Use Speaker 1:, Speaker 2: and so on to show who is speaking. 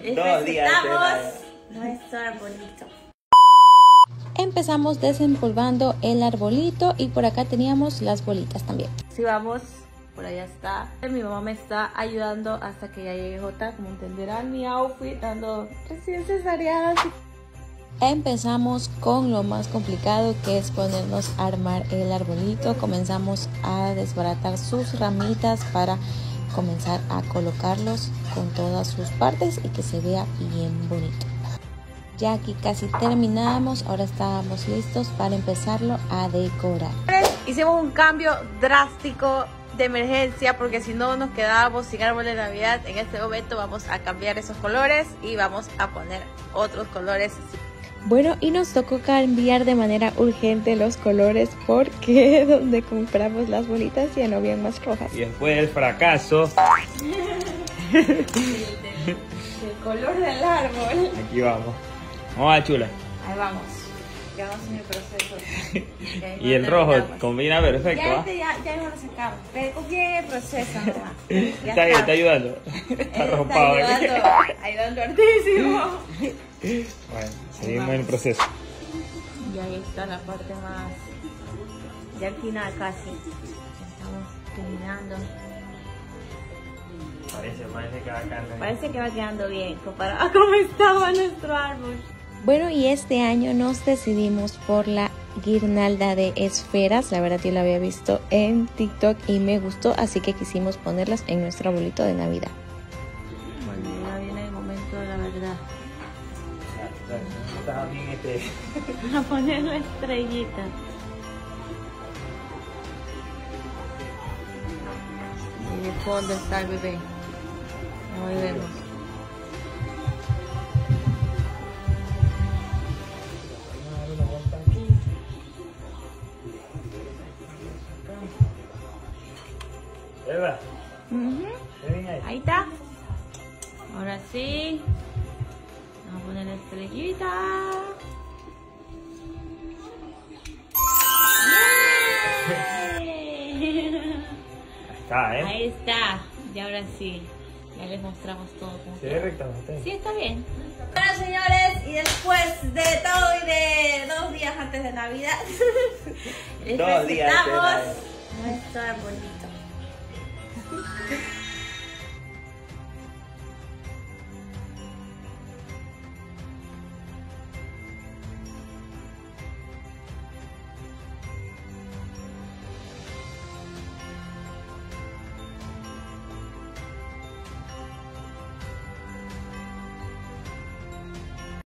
Speaker 1: 2 días nuestro arbolito.
Speaker 2: Empezamos desempolvando el arbolito y por acá teníamos las bolitas también.
Speaker 1: Sí, vamos, por allá está. Mi mamá me está ayudando hasta que ya llegue Jota, como entenderán mi outfit, dando recién cesáreas.
Speaker 2: Empezamos con lo más complicado, que es ponernos a armar el arbolito. Comenzamos a desbaratar sus ramitas para comenzar a colocarlos con todas sus partes y que se vea bien bonito. Ya aquí casi terminamos, ahora estábamos listos para empezarlo a decorar.
Speaker 1: Hicimos un cambio drástico de emergencia porque si no nos quedábamos sin árbol de Navidad. En este momento vamos a cambiar esos colores y vamos a poner otros colores.
Speaker 2: Bueno, y nos tocó cambiar de manera urgente los colores porque donde compramos las bolitas ya no habían más rojas.
Speaker 3: Y después del fracaso,
Speaker 1: El color del árbol.
Speaker 3: aquí vamos. Vamos a chula.
Speaker 1: Ahí vamos. Ya vamos en el proceso.
Speaker 3: Y el rojo combina perfecto.
Speaker 1: Ya no lo sacamos. Pero confía en el proceso nomás.
Speaker 3: Está bien, está ayudando. Está rompado.
Speaker 1: Ayudando hartísimo.
Speaker 3: Bueno, seguimos en el proceso.
Speaker 1: Y ahí está la parte más. Ya al final casi. Estamos terminando. Parece que va quedando bien comparado a cómo estaba nuestro árbol.
Speaker 2: Bueno, y este año nos decidimos por la guirnalda de esferas. La verdad yo la había visto en TikTok y me gustó, así que quisimos ponerlas en nuestro arbolito de Navidad.
Speaker 1: Bueno, ya viene el momento de la verdad. A poner la estrellita. Y en el fondo está el bebé. Ahí vemos.
Speaker 3: ¿Verdad?
Speaker 1: Ahí está. Ahora sí. Vamos a poner la estrellita.
Speaker 3: Está, ¿eh?
Speaker 1: Ahí está. Y ahora sí. Ya les mostramos todo.
Speaker 3: Se ve rectamente.
Speaker 1: Sí, está bien. Bueno, señores, y después de todo y de 2 días antes de Navidad, les
Speaker 3: 2 días
Speaker 1: presentamos nuestro arbolito.